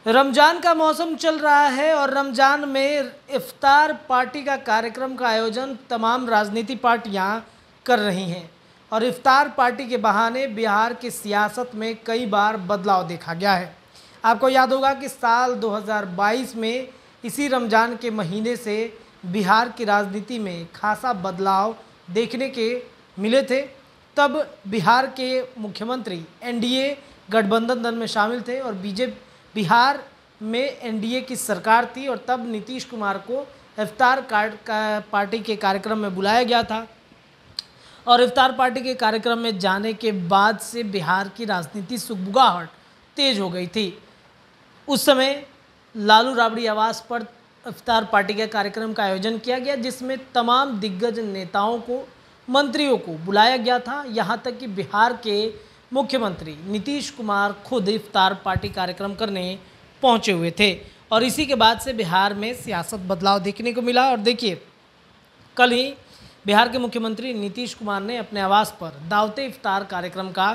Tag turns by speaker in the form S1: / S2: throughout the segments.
S1: रमज़ान का मौसम चल रहा है और रमज़ान में इफ्तार पार्टी का कार्यक्रम का आयोजन तमाम राजनीति पार्टियां कर रही हैं और इफ्तार पार्टी के बहाने बिहार की सियासत में कई बार बदलाव देखा गया है। आपको याद होगा कि साल 2022 में इसी रमज़ान के महीने से बिहार की राजनीति में खासा बदलाव देखने के मिले थे। तब बिहार के मुख्यमंत्री एनडीए गठबंधन दल में शामिल थे और बीजेपी बिहार में एनडीए की सरकार थी और तब नीतीश कुमार को इफ्तार पार्टी के कार्यक्रम में बुलाया गया था और इफ्तार पार्टी के कार्यक्रम में जाने के बाद से बिहार की राजनीति सुगबुगाहट तेज हो गई थी। उस समय लालू राबड़ी आवास पर इफ्तार पार्टी के कार्यक्रम का आयोजन किया गया, जिसमें तमाम दिग्गज नेताओं को, मंत्रियों को बुलाया गया था। यहाँ तक कि बिहार के मुख्यमंत्री नीतीश कुमार खुद इफ्तार पार्टी कार्यक्रम करने पहुंचे हुए थे और इसी के बाद से बिहार में सियासत बदलाव देखने को मिला। और देखिए, कल ही बिहार के मुख्यमंत्री नीतीश कुमार ने अपने आवास पर दावते इफ्तार कार्यक्रम का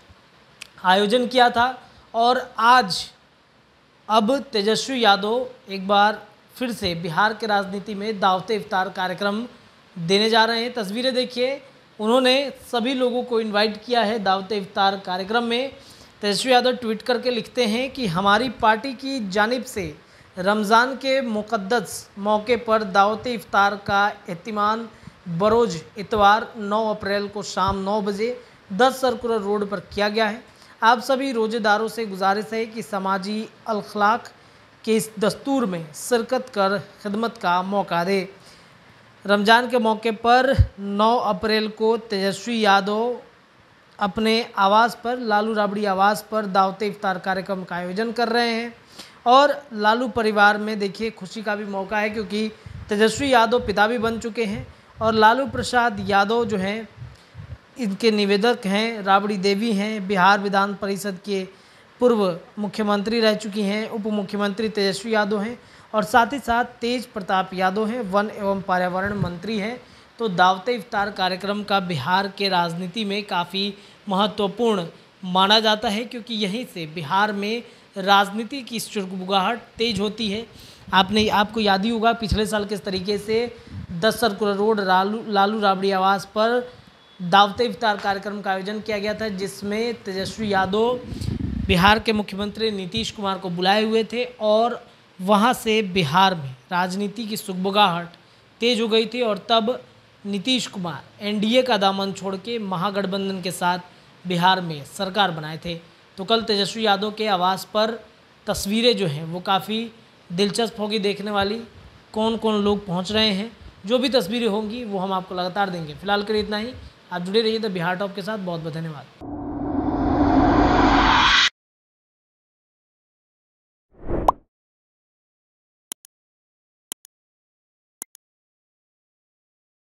S1: आयोजन किया था और आज अब तेजस्वी यादव एक बार फिर से बिहार के राजनीति में दावते इफ्तार कार्यक्रम देने जा रहे हैं। तस्वीरें देखिए, उन्होंने सभी लोगों को इनवाइट किया है दावते इफ्तार कार्यक्रम में। तेजस्वी यादव ट्वीट करके लिखते हैं कि हमारी पार्टी की जानिब से रमज़ान के मुक़द्दस मौके पर दावते इफ्तार का एहतिमाम बरोज़ इतवार 9 अप्रैल को शाम 9 बजे 10 सर्कुलर रोड पर किया गया है। आप सभी रोज़ेदारों से गुजारिश है कि समाजी अखलाक के इस दस्तूर में शिरकत कर खिदमत का मौका दे। रमज़ान के मौके पर 9 अप्रैल को तेजस्वी यादव अपने आवास पर, लालू राबड़ी आवास पर दावते इफ्तार कार्यक्रम का आयोजन कर रहे हैं और लालू परिवार में देखिए खुशी का भी मौका है, क्योंकि तेजस्वी यादव पिता भी बन चुके हैं और लालू प्रसाद यादव जो हैं इनके निवेदक हैं। राबड़ी देवी हैं, बिहार विधान परिषद के पूर्व मुख्यमंत्री रह चुकी हैं। उप मुख्यमंत्री तेजस्वी यादव हैं और साथ ही साथ तेज प्रताप यादव हैं, वन एवं पर्यावरण मंत्री हैं। तो दावते इफ्तार कार्यक्रम का बिहार के राजनीति में काफ़ी महत्वपूर्ण माना जाता है, क्योंकि यहीं से बिहार में राजनीति की सुगबुगाहट तेज होती है। आपको याद ही होगा पिछले साल किस तरीके से 10 सर्कुलर रोड लालू राबड़ी आवास पर दावते इफ्तार कार्यक्रम का आयोजन किया गया था, जिसमें तेजस्वी यादव बिहार के मुख्यमंत्री नीतीश कुमार को बुलाए हुए थे और वहाँ से बिहार में राजनीति की सुगबुगाहट तेज हो गई थी और तब नीतीश कुमार एनडीए का दामन छोड़ के महागठबंधन के साथ बिहार में सरकार बनाए थे। तो कल तेजस्वी यादव के आवास पर तस्वीरें जो हैं वो काफ़ी दिलचस्प होगी देखने वाली। कौन कौन लोग पहुंच रहे हैं, जो भी तस्वीरें होंगी वो हम आपको लगातार देंगे। फिलहाल के लिए इतना ही। आप जुड़े रहिए द बिहार टॉप के साथ। बहुत बहुत धन्यवाद।